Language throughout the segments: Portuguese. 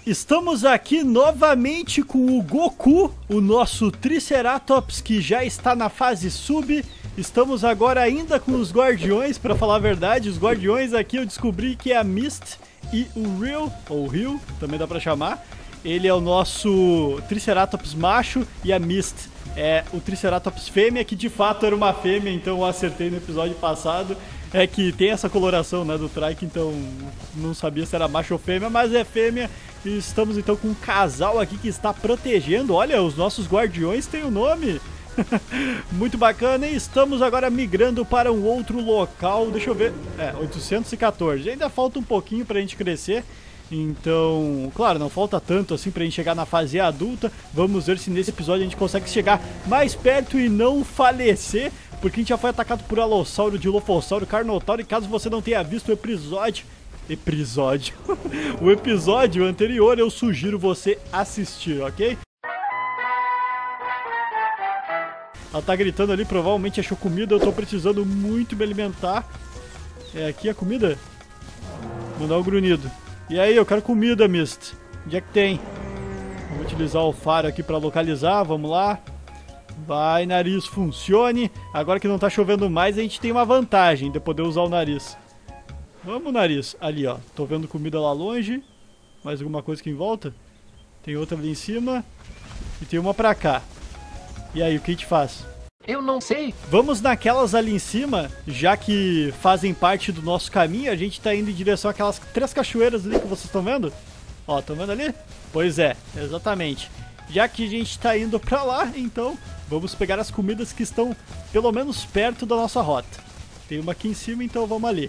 Estamos aqui novamente com o Goku, o nosso Triceratops que já está na fase sub. Estamos agora ainda com os guardiões, para falar a verdade. Os guardiões aqui eu descobri que é a Mist e o Ryu, ou Ryu, também dá para chamar. Ele é o nosso Triceratops macho e a Mist é o Triceratops fêmea, que de fato era uma fêmea, então eu acertei no episódio passado. É que tem essa coloração, né, do trike, então não sabia se era macho ou fêmea, mas é fêmea. E estamos então com um casal aqui que está protegendo. Olha, os nossos guardiões têm o nome. Muito bacana. E estamos agora migrando para um outro local. Deixa eu ver. 814. Ainda falta um pouquinho pra gente crescer. Então, claro, não falta tanto assim pra gente chegar na fase adulta. Vamos ver se nesse episódio a gente consegue chegar mais perto e não falecer, porque a gente já foi atacado por Alossauro, Dilophosauro, Carnotauro. E caso você não tenha visto o episódio o episódio anterior, eu sugiro você assistir, ok? Ela tá gritando ali, provavelmente achou comida. Eu tô precisando muito me alimentar. É aqui a comida? Mandar o grunhido. E aí, eu quero comida, Mist. Onde é que tem? Vamos utilizar o faro aqui pra localizar, vamos lá. Vai, nariz, funcione. Agora que não tá chovendo mais, a gente tem uma vantagem de poder usar o nariz. Vamos, nariz. Ali, ó. Tô vendo comida lá longe. Mais alguma coisa aqui em volta? Tem outra ali em cima. E tem uma pra cá. E aí, o que a gente faz? Eu não sei. Vamos naquelas ali em cima, já que fazem parte do nosso caminho. A gente tá indo em direção àquelas 3 cachoeiras ali que vocês estão vendo. Ó, estão vendo ali? Pois é, exatamente. Já que a gente tá indo pra lá, então vamos pegar as comidas que estão pelo menos perto da nossa rota. Tem uma aqui em cima, então vamos ali.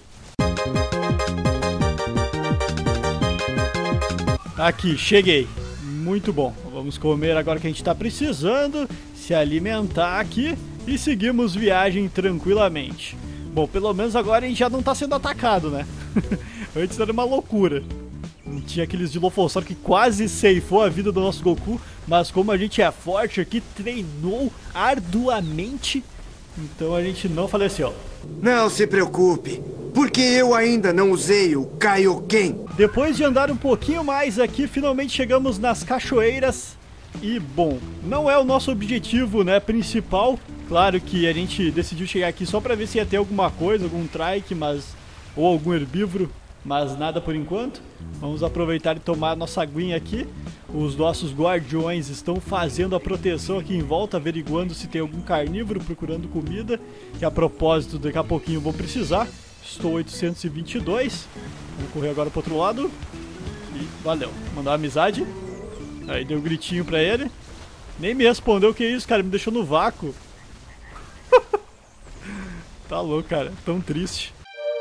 Aqui, cheguei. Muito bom. Vamos comer agora que a gente tá precisando. Se alimentar aqui e seguimos viagem tranquilamente. Bom, pelo menos agora a gente já não tá sendo atacado, né? Antes era uma loucura. Tinha aqueles Dilophosauro que quase ceifou a vida do nosso Goku, mas como a gente é forte aqui, treinou arduamente, então a gente não faleceu. Não se preocupe, porque eu ainda não usei o Kaioken. Depois de andar um pouquinho mais aqui, finalmente chegamos nas cachoeiras. E, bom, não é o nosso objetivo, né, principal. Claro que a gente decidiu chegar aqui só pra ver se ia ter alguma coisa, algum trike, ou algum herbívoro, mas nada por enquanto. Vamos aproveitar e tomar a nossa aguinha aqui. Os nossos guardiões estão fazendo a proteção aqui em volta, averiguando se tem algum carnívoro procurando comida. Que a propósito, daqui a pouquinho vou precisar. Estou 822. Vou correr agora pro outro lado. E valeu. Mandar uma amizade. Aí deu um gritinho pra ele. Nem me respondeu, que isso, cara, me deixou no vácuo. Tá louco, cara, tão triste.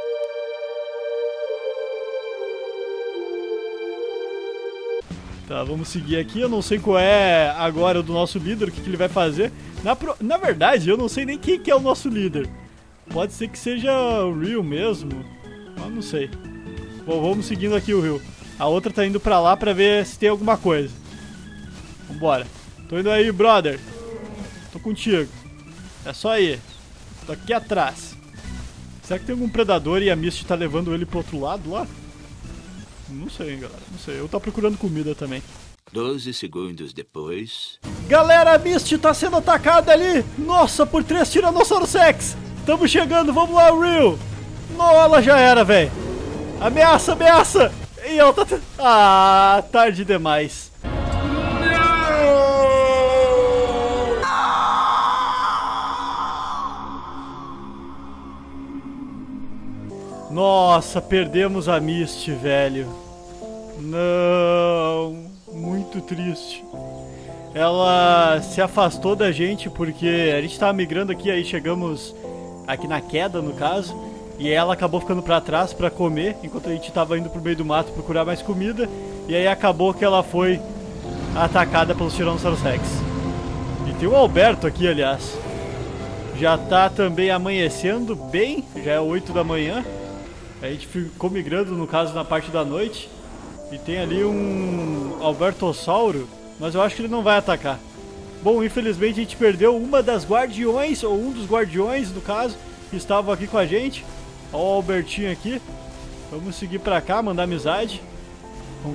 Tá, vamos seguir aqui. Eu não sei qual é agora o do nosso líder, o que ele vai fazer. Na verdade, eu não sei nem quem que é o nosso líder. Pode ser que seja o Ryu mesmo, mas não sei. Bom, vamos seguindo aqui o Ryu. A outra tá indo pra lá pra ver se tem alguma coisa. Vambora. Tô indo aí, brother. Tô contigo. É só ir. Tô aqui atrás. Será que tem algum predador e a Mist tá levando ele pro outro lado lá? Não sei, galera. Não sei. Eu tô procurando comida também. 12 segundos depois... Galera, a Mist tá sendo atacada ali. Nossa, por 3 Tyrannosaurus Rex. Tamo chegando. Vamos lá, Ryu. Não, ela já era, velho. Ameaça, ameaça. E ela tá... Ah, tarde demais. Nossa, perdemos a Mist, velho. Não, muito triste. Ela se afastou da gente porque a gente tava migrando aqui, aí chegamos aqui na queda, no caso, e ela acabou ficando pra trás pra comer, enquanto a gente tava indo pro meio do mato procurar mais comida, e aí acabou que ela foi atacada pelos Tyrannosaurus Rex. E tem o Alberto aqui, aliás. Já tá também amanhecendo bem, já é 8 da manhã. A gente ficou migrando, no caso, na parte da noite. E tem ali um Albertossauro, mas eu acho que ele não vai atacar. Bom, infelizmente a gente perdeu uma das guardiões, ou um dos guardiões, no caso, que estavam aqui com a gente. Olha o Albertinho aqui. Vamos seguir pra cá, mandar amizade. Vamos ver.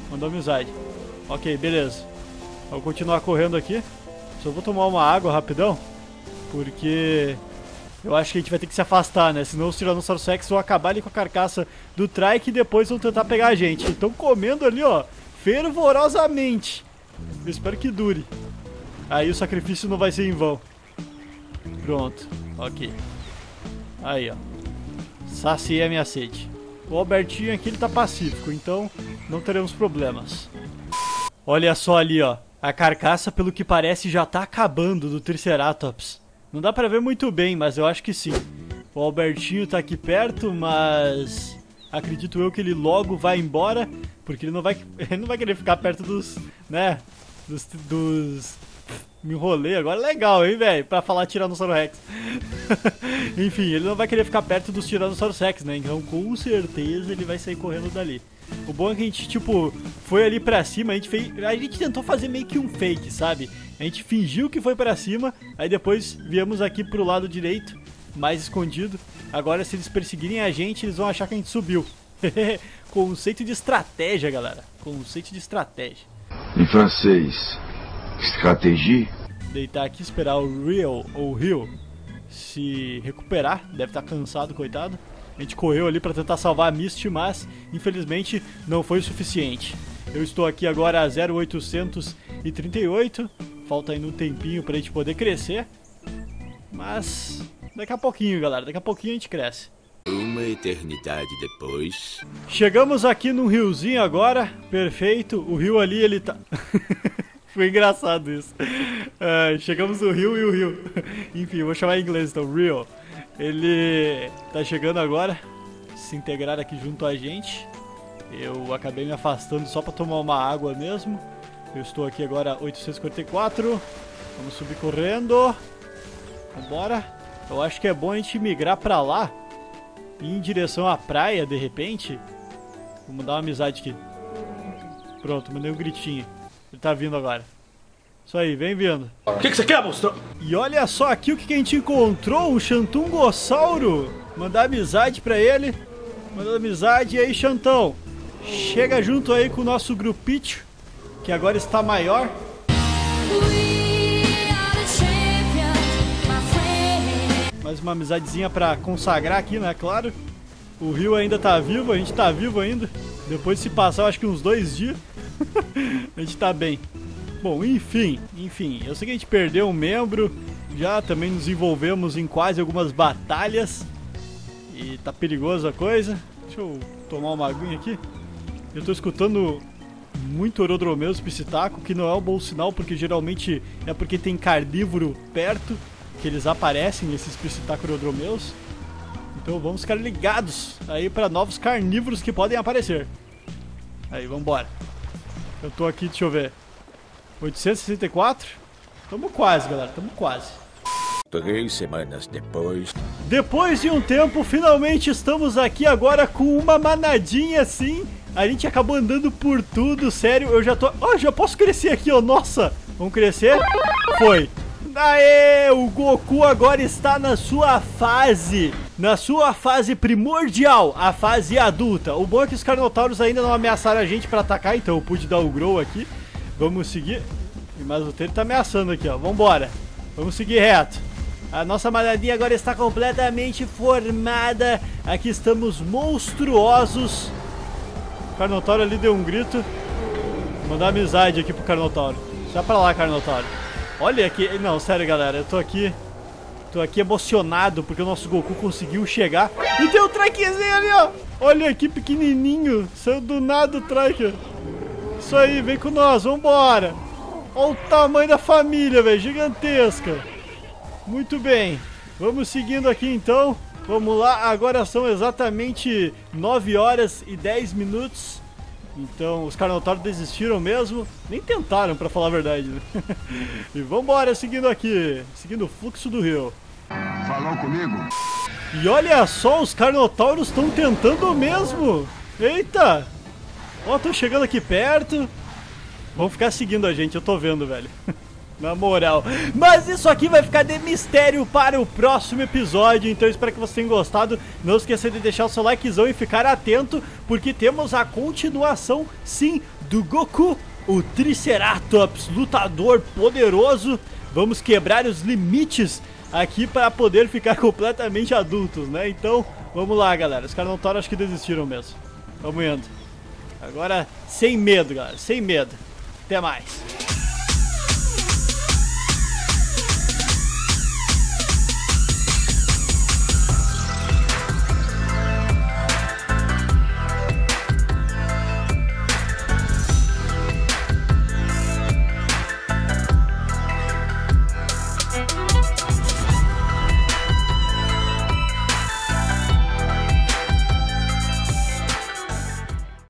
Mandou amizade. Ok, beleza. Vou continuar correndo aqui. Só vou tomar uma água rapidão, porque eu acho que a gente vai ter que se afastar, né? Senão os Tiranossauros Rex vão acabar ali com a carcaça do Trike e depois vão tentar pegar a gente. Estão comendo ali, ó, fervorosamente. Eu espero que dure. Aí o sacrifício não vai ser em vão. Pronto, ok. Aí, ó. Saciei a minha sede. O Albertinho aqui, ele tá pacífico, então não teremos problemas. Olha só ali, ó. A carcaça, pelo que parece, já tá acabando do Triceratops. Não dá pra ver muito bem, mas eu acho que sim. O Albertinho tá aqui perto, mas acredito eu que ele logo vai embora, porque ele não vai querer ficar perto dos, né, dos... Me enrolei agora, legal, hein, velho, pra falar Tiranossauro Rex. Enfim, ele não vai querer ficar perto dos Tiranossauros Rex, né, então com certeza ele vai sair correndo dali. O bom é que a gente, tipo, foi ali pra cima, a gente tentou fazer meio que um fake, sabe? A gente fingiu que foi pra cima, aí depois viemos aqui pro lado direito, mais escondido. Agora, se eles perseguirem a gente, eles vão achar que a gente subiu. Conceito de estratégia, galera. Conceito de estratégia. Em francês, stratégie. Deitar aqui, esperar o Rio, ou Rio, se recuperar. Deve estar cansado, coitado. A gente correu ali pra tentar salvar a Misty, mas infelizmente não foi o suficiente. Eu estou aqui agora a 0,838. Falta ainda um tempinho pra gente poder crescer. Mas daqui a pouquinho, galera. Daqui a pouquinho a gente cresce. Uma eternidade depois... Chegamos aqui num riozinho agora. Perfeito. O rio ali, ele tá... Foi engraçado isso. Chegamos no rio e o rio. Enfim, eu vou chamar em inglês então. Rio. Ele tá chegando agora. Se integrar aqui junto a gente. Eu acabei me afastando só pra tomar uma água mesmo. Eu estou aqui agora 844. Vamos subir correndo. Vambora. Eu acho que é bom a gente migrar pra lá, ir em direção à praia de repente. Vamos dar uma amizade aqui. Pronto, mandei um gritinho. Ele tá vindo agora. Isso aí, vem vindo. O que você quer, monstro? E olha só aqui o que a gente encontrou. O Xantungossauro. Mandar amizade pra ele. Mandando amizade. E aí, Xantão, chega junto aí com o nosso grupinho, que agora está maior. Mais uma amizadezinha pra consagrar aqui, né? Claro. O Rio ainda tá vivo, a gente tá vivo ainda. Depois de se passar, eu acho que uns 2 dias, a gente tá bem. Bom, enfim. Eu sei que a gente perdeu um membro. Já também nos envolvemos em quase algumas batalhas. E tá perigosa a coisa. Deixa eu tomar uma aguinha aqui. Eu tô escutando muito Orodromeus Piscitaco, que não é um bom sinal, porque geralmente é porque tem carnívoro perto que eles aparecem, esses Piscitaco Orodromeus. Então vamos ficar ligados aí para novos carnívoros que podem aparecer. Aí, vambora. Eu tô aqui, deixa eu ver, 864. Tamo quase, galera, tamo quase. 3 semanas depois... Depois de um tempo, finalmente estamos aqui agora com uma manadinha assim. A gente acabou andando por tudo, sério, eu já tô... Ó, já posso crescer aqui, ó, nossa. Vamos crescer? Foi. Aê, o Goku agora está na sua fase primordial, a fase adulta. O bom é que os Carnotauros ainda não ameaçaram a gente pra atacar, então eu pude dar o Grow aqui. Vamos seguir. Mas o Tail tá ameaçando aqui, ó, vambora. Vamos seguir reto. A nossa manadinha agora está completamente formada. Aqui estamos monstruosos. O Carnotauro ali deu um grito. Vou mandar amizade aqui pro Carnotauro. Já pra lá, Carnotauro. Olha aqui, não, sério, galera, eu tô aqui emocionado porque o nosso Goku conseguiu chegar. E tem o Trikezinho ali, ó. Olha aqui, pequenininho, saiu do nada o Trike. Isso aí, vem com nós, vambora. Olha o tamanho da família, velho, gigantesca. Muito bem, vamos seguindo aqui então. Vamos lá, agora são exatamente 9 horas e 10 minutos. Então os Carnotauros desistiram mesmo. Nem tentaram, pra falar a verdade, né? E vambora, seguindo aqui, seguindo o fluxo do rio. Falou comigo? E olha só, os Carnotauros estão tentando mesmo. Eita. Ó, tô chegando aqui perto. Vão ficar seguindo a gente, eu tô vendo, velho. Na moral. Mas isso aqui vai ficar de mistério para o próximo episódio. Então eu espero que vocês tenham gostado. Não esqueça de deixar o seu likezão e ficar atento, porque temos a continuação, sim, do Goku, o Triceratops lutador poderoso. Vamos quebrar os limites aqui para poder ficar completamente adultos, né? Então, vamos lá, galera. Os Carnotaurus acho que desistiram mesmo. Vamos indo. Agora, sem medo, galera. Sem medo. Até mais.